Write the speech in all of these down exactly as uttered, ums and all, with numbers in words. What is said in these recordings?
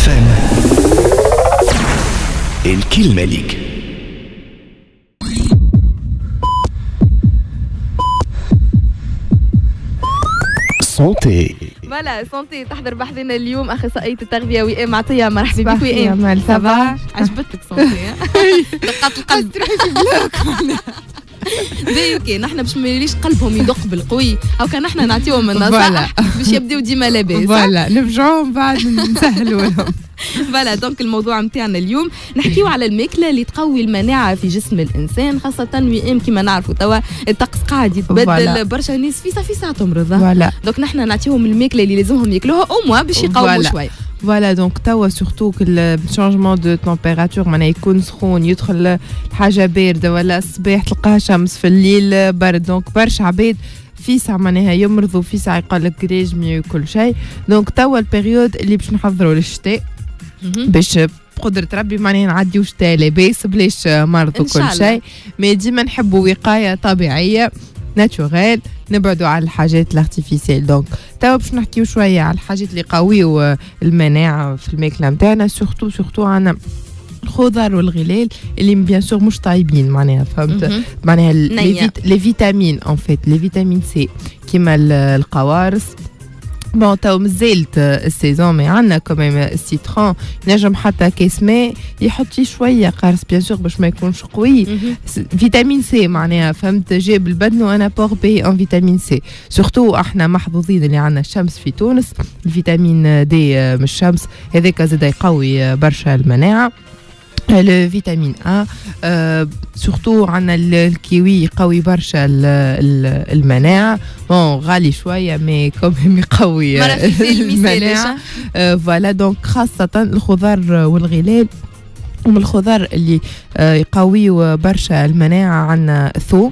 اف ام. الكلمة ليك. سونتي. فوالا سونتي تحضر بحثنا اليوم اخصائيه التغذيه وئام عطيه. مرحبا بك وئام. يا سافا. عجبتك سونتي؟ دقات القلب تروحي في بلاك. باهي اوكي، نحن باش ما يوليش قلبهم يدق بالقوي او كان نحن نعطيهم النصائح باش يبداو ديما لاباس. فوالا نرجعوهم بعد نسهلوا لهم. فوالا دونك الموضوع نتاعنا اليوم نحكيو على الماكله اللي تقوي المناعه في جسم الانسان، خاصه وئام كيما نعرفوا توا الطقس قاعد يتبدل، برشا ناس في في ساعه تمرض. فوالا دونك نحن نعطيهم الماكله اللي لازمهم ياكلوها او موا باش يقاوموا شويه. فوالا دونك توا سورتو الشونجمون دو تمبيراتور معناها يكون سخون، يدخل حاجه بارده ولا الصباح تلقاها شمس، في الليل برد، دونك برشا عباد في ساعة معناها يمرضوا، في ساعة يقول لك ريجمي وكل شيء. دونك توا البيريود اللي باش نحضروا للشتاء باش بقدرة ربي معناها نعديو شتاء لاباس بلاش مرض وكل شيء، مي ديما نحبوا وقاية طبيعية ناتشوريل، نبعدوا على الحاجات الارتيفيسيال. دونك توا باش نحكيو شويه على الحاجات اللي يقويو المناعه في الماكله نتاعنا، سورتو سورتو عندنا الخضر والغلال اللي بيان سور مش طايبين معناها، فهمت معناها لي فيتامين ان فيت لي فيتامين سي كيما القوارص. بون تو مازالت السيزون مي عندنا كمان السيترون، نجم حتى كاس ماء يحط فيه شويه قارص بيان سور باش ما يكونش قوي. فيتامين سي معناها فهمت جاب البدن وانا بور بي ان فيتامين سي. سورتو احنا محظوظين اللي عندنا الشمس في تونس، الفيتامين دي من الشمس هذاك زاد يقوي برشا المناعه. le vitamine A euh, surtout عنا الكيوي يقوي برشا المناعة. بون غالي شوية مي كوميم يقوي المناعة. فوالا دونك خاصة الخضار والغلال. ومن الخضار اللي يقويوا برشا المناعة عنا الثوم،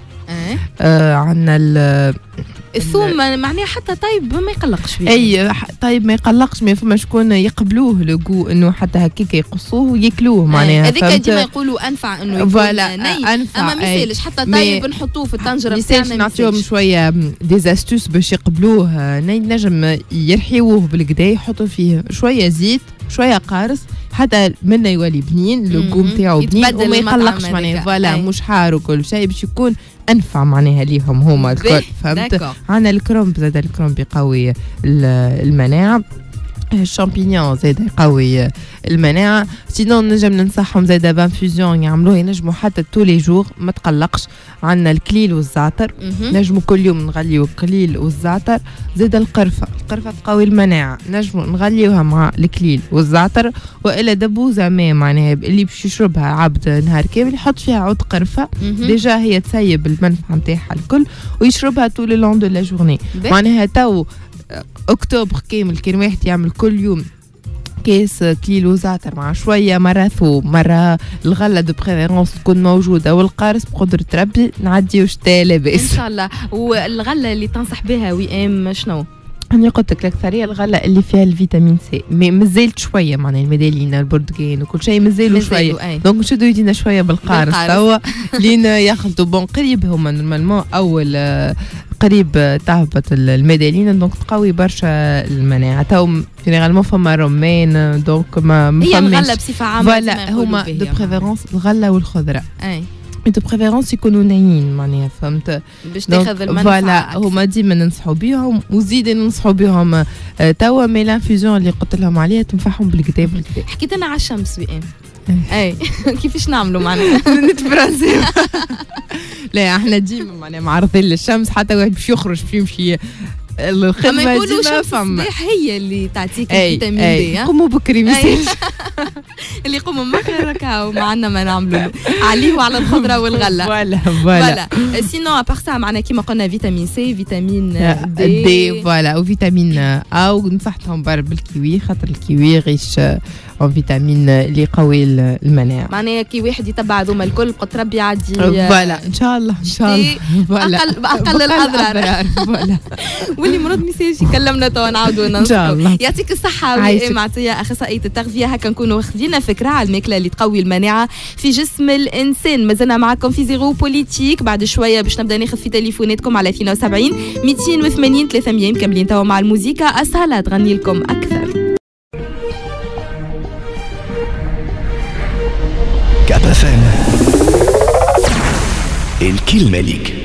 عنا الثوم معناها حتى طيب ما يقلقش فيه. اي طيب ما يقلقش، ما فما شكون يقبلوه لوغو انه حتى هكاك يقصوه وياكلوه معناها. هذيك ديما يقولوا انفع انه يكون ني، اما ما يسالش حتى طيب نحطوه في الطنجره بتاعنا. نعطيهم شويه دي استوس باش يقبلوه ني، نجم يرحيوه بالكدا، يحطوا فيه شويه زيت شويه قارص حتى منه يولي بنين، اللوغو نتاعو بنين وما يقلقش معناها. فوالا مش حار وكل شيء باش يكون انفع معناها ليهم هما الكل، فهمت. عندنا الكرومب زاد، الكرومب يقوي المناعه. الشامبينيون زاد يقوي المناعه. سينون نجم ننصحهم زاد بانفيزيون يعملوه، ينجموا حتى تولي جور ما تقلقش. عندنا الكليل والزعتر، نجموا كل يوم نغليو الكليل والزعتر. زاد القرفه، القرفه تقوي المناعه، نجموا نغليوها مع الكليل والزعتر. والا دبوزه ماء معناها اللي باش يشربها عبد نهار كامل يحط فيها عود قرفه، ديجا هي تسيب المنفعه نتاعها الكل ويشربها طول اللون دو لا جورني. معناها تو اكتوبر كامل كان واحد يعمل كل يوم كاس كليل وزعتر مع شويه مرة ثوم مرة الغله دو بريفيرونس تكون موجوده والقارص بقدره ربي نعديو شتاء لاباس ان شاء الله. والغله اللي تنصح بها وئام شنو؟ أنا قلت لك الأكثرية الغلة اللي فيها الفيتامين سي، مي مازالت شوية معناها المدالين البرتقال وكل شيء مازالوا شوية، دونك نشدوا يدينا شوية بالقارص توا لين ياخذوا. بون قريب هما نورمالمون أول قريب تهبط المدالين، دونك تقوي برشا المناعة. تو جينيرالمون فما رمان، دونك ما ما هي الغلة بصفة عامة فوالا هما دو بريفيرونس الغلة والخضرة. أي دو بريفيرونس يكونوا نايين معناها، فهمت، باش تاخذ المنفعه. فوالا هما ديما ننصحوا بهم وزيد ننصحوا بهم توا. مي لانفيزيون اللي قلت لهم عليها تنفعهم بالكدا بالكدا. حكيت انا على الشمس وئام. اي كيفاش نعملوا معناها؟ نتفرنسيو. لا احنا ديما معناها معرضين للشمس، حتى واحد باش يخرج باش يمشي الخدمه ديما فما. الصباح هي اللي تعطيك الفيتامين دي. قوموا بكري ميساج اللي يقوموا مخر هكا وما عندنا ما نعملوا عليه وعلى الخضره والغله. فوالا فوالا. سينو ابار سا معنا كيما قلنا فيتامين سي، فيتامين دي دي فوالا، وفيتامين ا. ونصحتهم برك بالكيوي خاطر الكيوي غيش او فيتامين اللي يقوي المناعه. معناها كي واحد يتبع هذوما الكل بقدر ربي يعدي. فوالا ان شاء الله ان شاء الله. فوالا اقل اقل الاضرار. فوالا. واللي مرض ميساج يكلمنا توا نعاودوا ان شاء الله. يعطيك الصحه وئام عطيه اخصائيه التغذيه. هكا نكونوا واخذين فكره على الماكله اللي تقوي المناعه في جسم الانسان. مازلنا معكم في زيرو بوليتيك، بعد شويه باش نبدا ناخذ في تليفوناتكم على اثنين وسبعين مئتين وثمانين ثلاثمية. مكملين توا مع الموسيقى. اسهل تغني لكم اكثر. كاب اف ام الكلمة ليك.